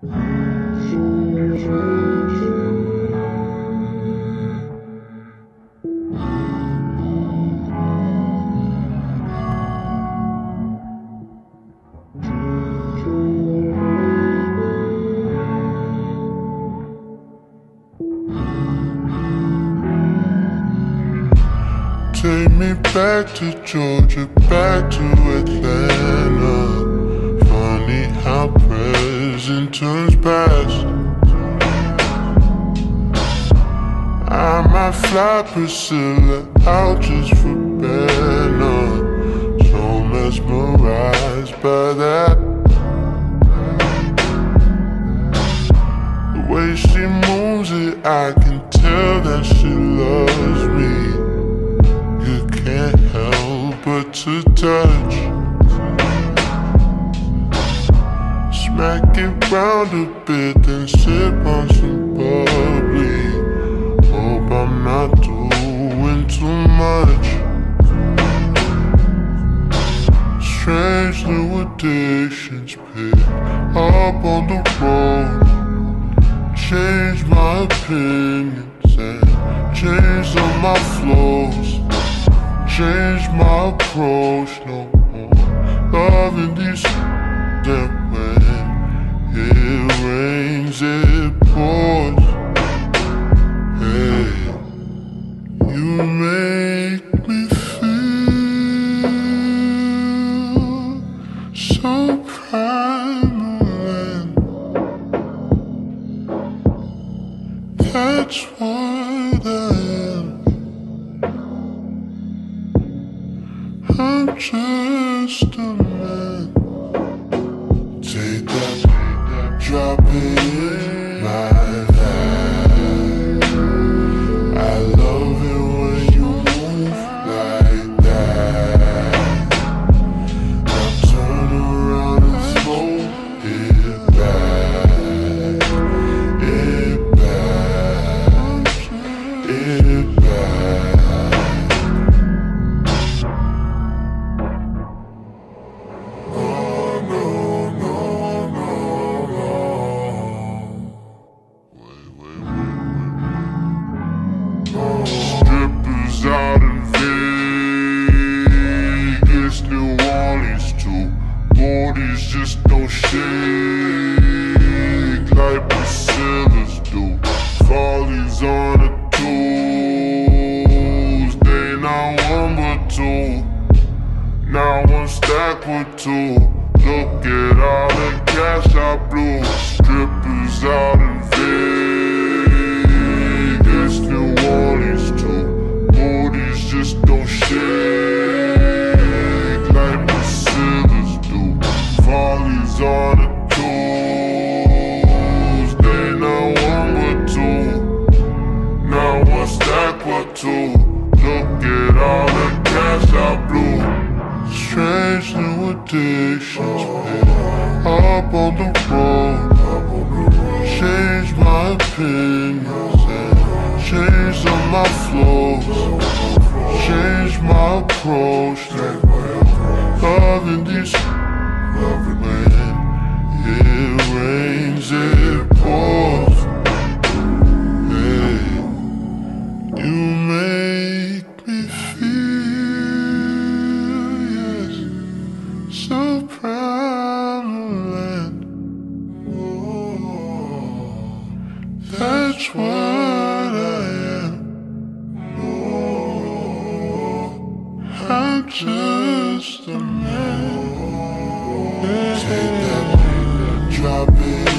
Take me back to Georgia, back to Atlanta. Funny how present turns past. I might fly Priscilla out just for better. So mesmerized by that. The way she moves it, I can tell that she loves me. You can't help but to touch. Smack it round a bit, then sip on some bubbly. Hope I'm not doing too much. Strange new addictions pick up on the road. Change my opinions and change all my flows. Change my approach, no more loving these that when it rains it pours. Hey, you make me feel so primal, and that's what I am. I'm just a man. Take that, drop it in my bag. I love it when you move like that. Now turn around and throw it back. It back. It back. Strippers out in Vegas, New Orleans too. Bodies just don't shake like Priscilla's do. Follies on the Tuesday, not one but two. Now one stack with two. Look at all the cash I blew. Strippers out in Vegas, New Orleans too. Booties just don't shake like Priscilla's do. Follies on the Tuesday, not one but two. Now one stack with two. Look at all the cash I blew. Strange new addictions pick up on the road. Change my opinions and change all my flows. Change my approach, loving these when it rains it pours. Hey, you make me feel, yes, so primal, and that's what I am. I'm just a man. Take that, drop it